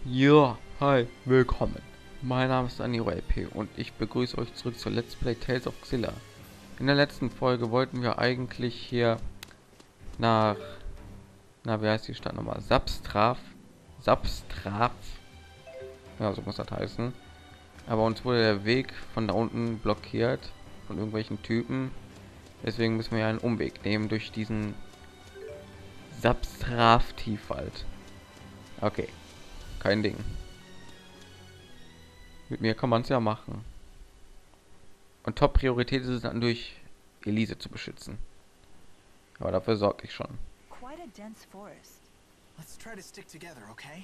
Ja, hi, willkommen. Mein Name ist AniRP und ich begrüße euch zurück zu Let's Play Tales of Xilla. In der letzten Folge wollten wir eigentlich hier nach, wie heißt die Stadt nochmal? Substraf, ja, so muss das heißen. Aber uns wurde der Weg von da unten blockiert von irgendwelchen Typen. Deswegen müssen wir einen Umweg nehmen durch diesen Substraf-Tiefwald. Okay, kein Ding. Mit mir kann man es ja machen. Und Top-Priorität ist es dann durch Elise zu beschützen. Aber dafür sorge ich schon. Quite a dense forest. Let's try to stick together, okay?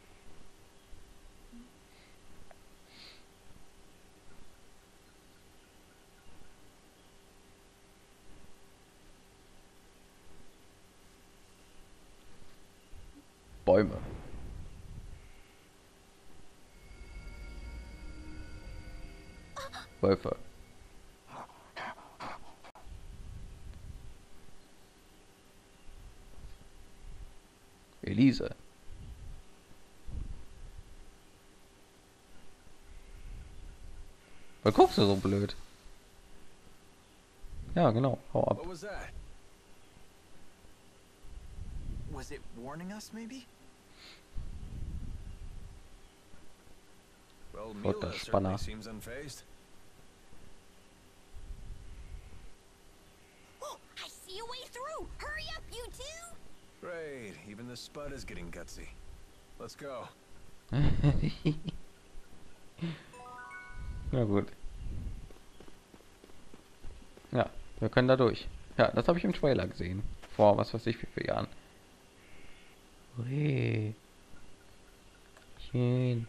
Bäume. Wölfe. Elise. Was guckst du so blöd? Ja, genau. Hau ab. What was that? Was it warning us, maybe? Well, What the Mila spanner. certainly seems unfazed. Oh, I see a way through. Hurry up, you two. Great, even the Spud is getting gutsy. Let's go. Na gut. Ja, wir können da durch. Ja, das habe ich im Trailer gesehen. Vor was weiß ich wie viele Jahren. Ui. Schön.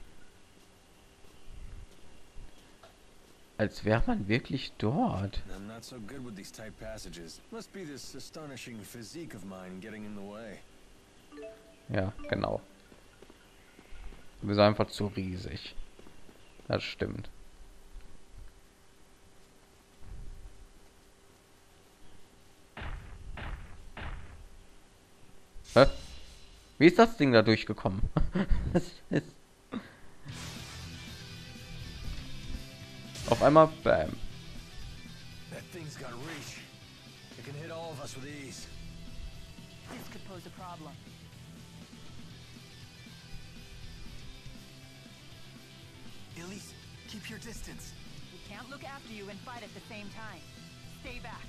Als wäre man wirklich dort. I'm not so good with these tight passages. Must be this astonishing physique of mine getting in the way. Ja, genau. Du bist einfach zu riesig. Das stimmt. Hä? Wie ist das Ding da durchgekommen? Auf einmal bam. That thing's got reach. It can hit all of us with ease. This could pose a problem. Elise, keep your distance. We can't look after you and fight at the same time. Stay back.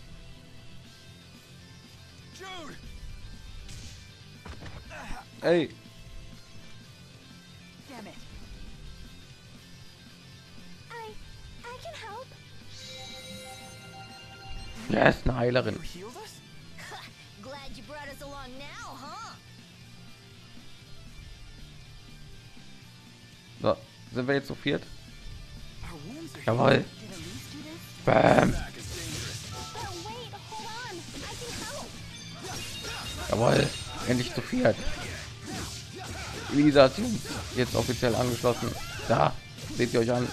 Jude! Ey, Damn it. I can help. er ist eine Heilerin. You healed us? Glad you brought us along now, huh? So, sind wir jetzt zu viert? Our wounds are Jawohl. Did Elise do this? Bam. back. It's dangerous. But wait, hold on. I can help. Jawohl. Endlich zu viert. Elisa hat sich jetzt offiziell angeschlossen. Da, seht ihr euch an.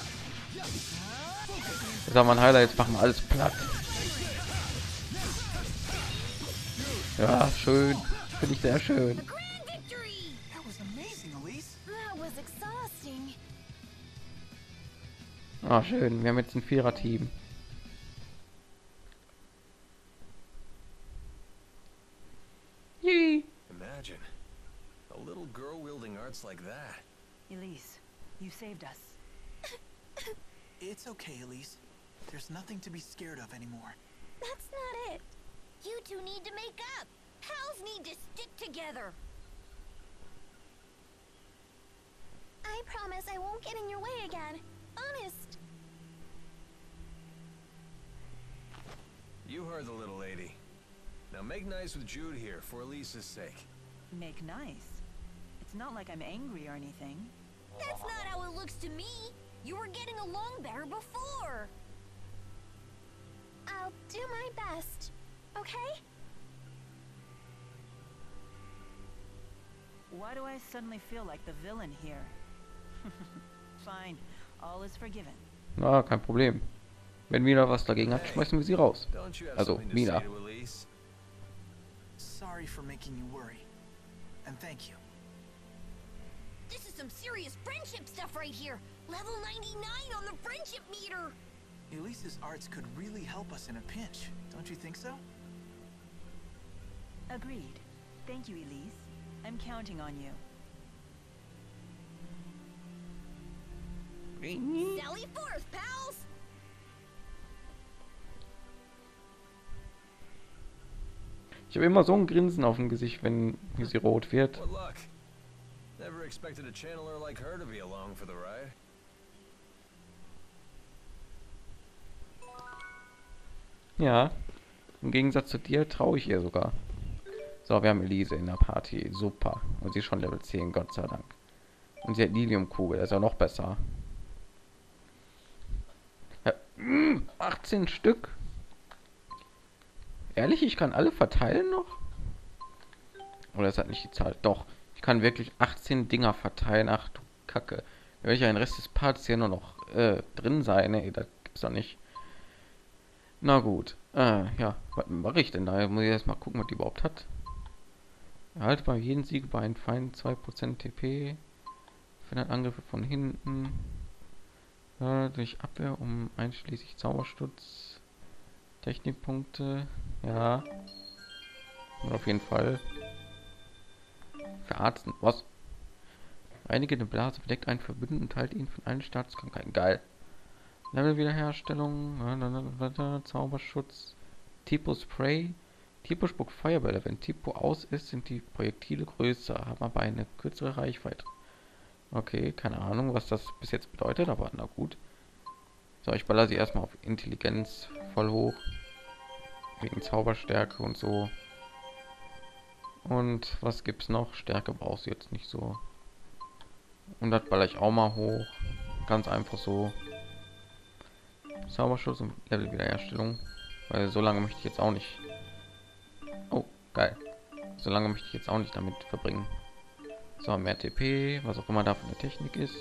Jetzt haben wir einen Heiler, jetzt machen wir alles platt. Ja, schön. Finde ich sehr schön. Grand victory! That was amazing, Elise. That was exhausting. Ah, schön. Wir haben jetzt ein Vierer-Team. Yay. Imagine. A little girl wielding arts like that. Elise, you saved us. It's okay, Elise. There's nothing to be scared of anymore. That's not it. You two need to make up. Pals need to stick together. I promise I won't get in your way again. Honest. You heard the little lady. Now make nice with Jude here for Elise's sake. Make nice. It's not like I'm angry or anything. That's not how it looks to me. You were getting along better before. I'll do my best, okay? Why do I suddenly feel like the villain here? Fine, all is forgiven. Na, kein Problem. Wenn Mina was dagegen hat, schmeißen wir sie raus. Don't you have Also, something to Mina. say to Elise? Sorry for making you worry. And thank you. This is some serious friendship stuff right here. Level 99 on the friendship meter. Elise's arts could really help us in a pinch. Don't you think so? Agreed. Thank you, Elise. I'm counting on you. Sally forth, pals! Ich habe immer so ein Grinsen auf dem Gesicht, wenn sie rot wird. What luck? Never expected a channeler like her to be along for the ride. Ja, im Gegensatz zu dir traue ich ihr sogar. So, wir haben Elise in der Party. Super. Und sie ist schon Level 10, Gott sei Dank. Und sie hat Liliumkugel, das ist ja noch besser. Ja, 18 Stück. Ehrlich, ich kann alle verteilen noch? Oder es hat nicht die Zahl. Doch, ich kann wirklich 18 Dinger verteilen. Ach du Kacke. Da will ich ein Rest des Parts hier nur noch drin sein. Ne, das gibt's doch nicht. Na gut. Ja, was mache ich denn da? Muss ich erst mal gucken, was die überhaupt hat. Erhalte bei jedem Sieg bei einem Feind 2% TP. Verhindert Angriffe von hinten. Durch Abwehr um einschließlich Zauberschutz. Technikpunkte. Ja. Und auf jeden Fall. Verarzten. Was? Reinige eine Blase, bedeckt einen Verbündeten und teilt ihn von allen Staatskrankheiten. Geil. Levelwiederherstellung. Zauberschutz. Tipo Spray. Tipo spuckt Feuerbälle. Wenn Tipo aus ist, sind die Projektile größer, haben aber eine kürzere Reichweite. Okay, keine Ahnung, was das bis jetzt bedeutet, aber na gut. So, ich baller sie erstmal auf Intelligenz voll hoch. Wegen Zauberstärke und so. Und was gibt's noch? Stärke brauchst du jetzt nicht so. Und das baller ich auch mal hoch. Ganz einfach so. Zauberschutz und Levelwiederherstellung. Weil so lange möchte ich jetzt auch nicht. Oh, geil. So lange möchte ich jetzt auch nicht damit verbringen. So, mehr TP, was auch immer da von der Technik ist.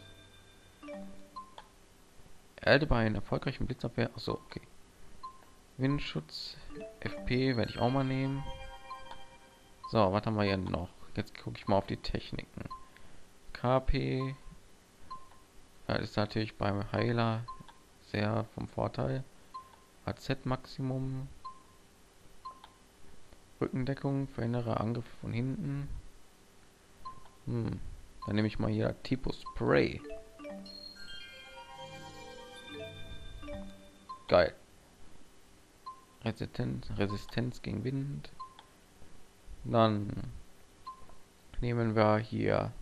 Erde bei einer erfolgreichen Blitzabwehr. Achso, okay. Windschutz, FP werde ich auch mal nehmen. So, was haben wir hier noch? Jetzt gucke ich mal auf die Techniken. KP. Das ist natürlich beim Heiler sehr vom Vorteil. AZ Maximum. Rückendeckung, verhindere Angriffe von hinten. Dann nehme ich mal hier Tipo Spray. Geil. Resistenz gegen Wind. Dann nehmen wir hier.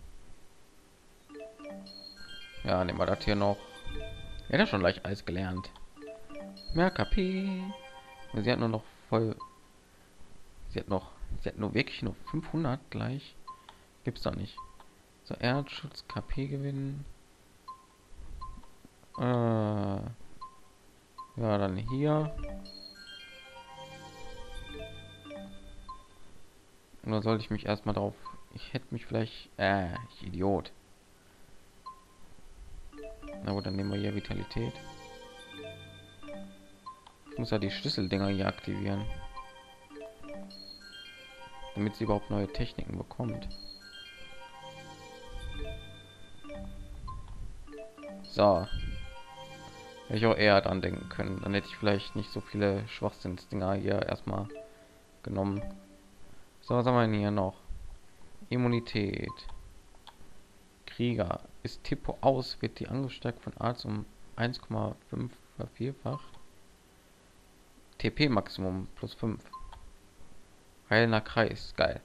Ja, nehmen wir das hier noch. Er hat ja schon leicht alles gelernt. Mehr KP. Sie hat nur noch voll. Sie hat nur wirklich nur 500 gleich. Gibt's doch nicht. So, Erdschutz, KP gewinnen. Ja, dann hier. Oder sollte ich mich erstmal drauf... Ich hätte mich vielleicht... ich Idiot. Na gut, dann nehmen wir hier Vitalität. Ich muss ja die Schlüsseldinger hier aktivieren. Damit sie überhaupt neue Techniken bekommt. So. Hätte ich auch eher dran denken können. Dann hätte ich vielleicht nicht so viele Schwachsinnsdinger hier erstmal genommen. So, was haben wir denn hier noch? Immunität. Krieger. Ist Tipo aus, wird die angestärkt von Arzt um 1,5 vervierfacht. TP Maximum plus 5. Heilender Kreis. Geil.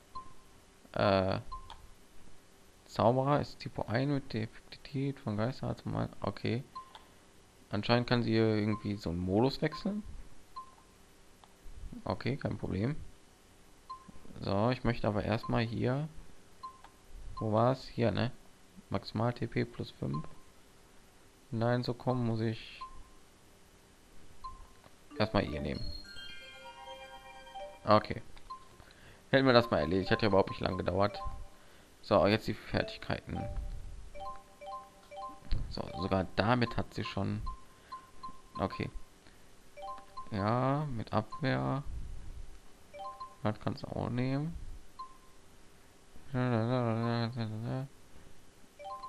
Zauberer ist Tipo 1 mit der Effektivität von Geisterarzt. Okay. Anscheinend kann sie hier irgendwie so einen Modus wechseln. Okay, kein Problem. So, ich möchte aber erstmal hier. Wo war es? Hier, ne? Maximal TP plus 5. Nein, so kommen muss ich erstmal hier nehmen. Okay. Hätten wir das mal erledigt. Hat ja überhaupt nicht lang gedauert. So, jetzt die Fertigkeiten. So, sogar damit hat sie schon. Okay. Ja, mit Abwehr. Das kannst du auch nehmen.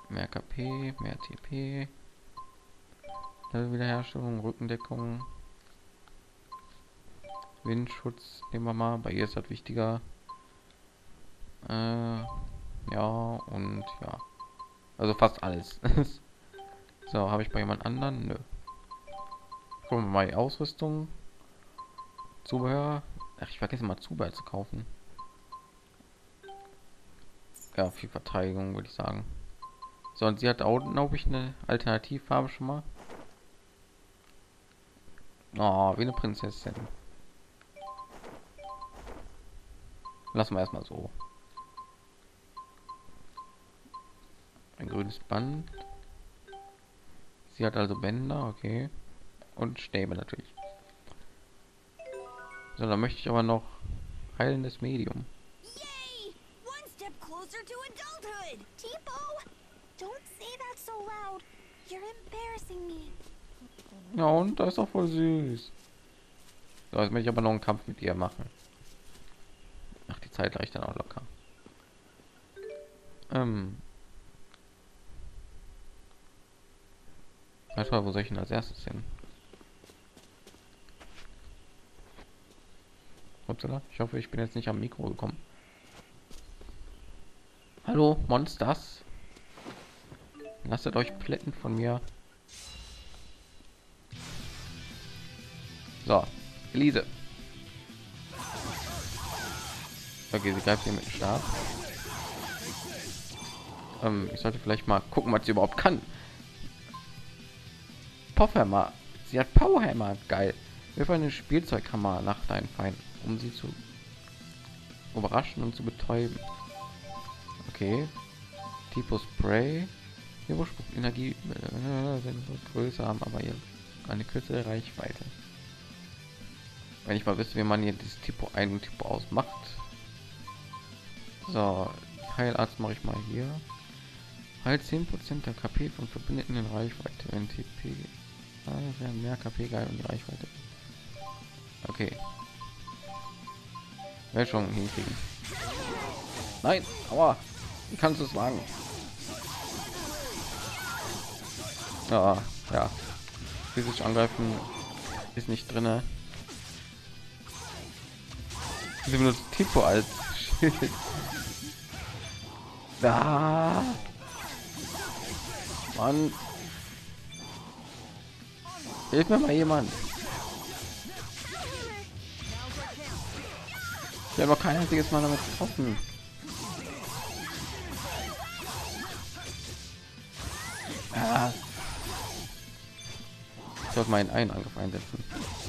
Mehr KP, mehr TP. Wiederherstellung, Rückendeckung. Windschutz nehmen wir mal. Bei ihr ist das wichtiger. Ja, und ja. Also fast alles. So, habe ich bei jemand anderen? Nö. Gucken wir mal die Ausrüstung. Zubehör. Ach, ich vergesse mal Zubehör zu kaufen. Ja, viel Verteidigung würde ich sagen. So, und sie hat auch, glaube ich, eine Alternativfarbe schon mal. Oh, wie eine Prinzessin. Lassen wir erstmal so. Ein grünes Band. Sie hat also Bänder, okay. Und Stäbe natürlich. So, dann möchte ich aber noch heilendes Medium. Yay! One step closer to adulthood! Tipo! Don't say that so loud. You're embarrassing me. Ja, und das ist auch voll süß. So, jetzt möchte ich aber noch einen Kampf mit ihr machen. Ach, die Zeit reicht dann auch locker. Mal, wo soll ich denn als erstes hin? Upsala, ich hoffe, ich bin jetzt nicht am Mikro gekommen. Hallo, Monsters. Lasst euch plätten von mir. So, Elise. Okay, sie greift hier mit dem Stab. Ich sollte vielleicht mal gucken, was sie überhaupt kann. Powerhammer. Sie hat Powerhammer. Geil. Wirf eine Spielzeughammer nach deinen Feinden, um sie zu überraschen und zu betäuben. Okay. Tipo Spray. Überspruch Energie wenn größer haben, aber ihr eine kürzere Reichweite. Wenn ich mal wüsste, wie man hier das Tipo ein und Tipo ausmacht. So, Heilarzt mache ich mal hier. Halt 10% der KP von Verbündeten in Reichweite. Wenn TP mehr KP geil und die Reichweite. Okay. Werde schon hinkriegen. Nein, aua. Wie kannst du es wagen? Ja, ja. Physisch angreifen ist nicht drinne. Sie benutzt Tipo als Schild. Da. Mann. Hilf mir mal jemand. Ich habe noch kein einziges Mal damit getroffen. Ah. Ich sollte meinen einen Angriff einsetzen.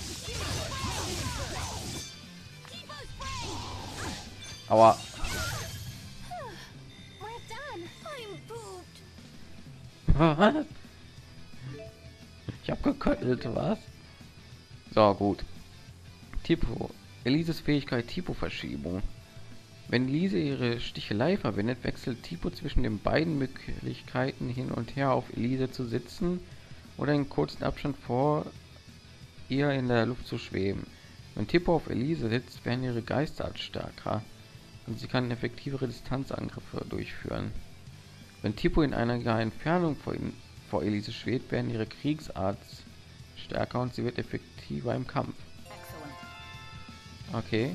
Aua. We're done. I'm pooped. Was? Ich habe geköttelt, was? So, gut. Tipo. Elises Fähigkeit Tipo-Verschiebung. Wenn Elise ihre Stichelei verwendet, wechselt Tipo zwischen den beiden Möglichkeiten hin und her, auf Elise zu sitzen oder in kurzen Abstand vor ihr in der Luft zu schweben. Wenn Tipo auf Elise sitzt, werden ihre Geisterart stärker und sie kann effektivere Distanzangriffe durchführen. Wenn Tipo in einer Entfernung vor Elise schwebt, werden ihre Kriegsart stärker und sie wird effektiver im Kampf. Okay.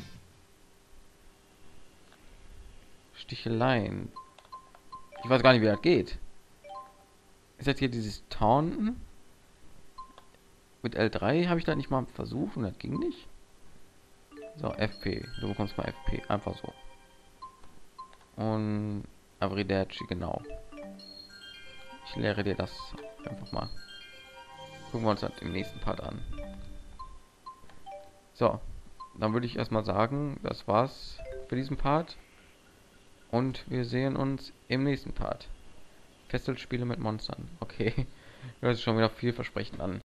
Sticheleien. Ich weiß gar nicht, wie das geht. Ist jetzt hier dieses Taunten? Mit L3 habe ich da nicht mal versucht und das ging nicht. So, FP. Du bekommst mal FP. Einfach so. Und Avridachi, genau. Ich lehre dir das einfach mal. Gucken wir uns das im nächsten Part an. So, dann würde ich erstmal sagen, das war's für diesen Part. Und wir sehen uns im nächsten Part. Fesselspiele mit Monstern. Okay. Das ist schon wieder vielversprechend an.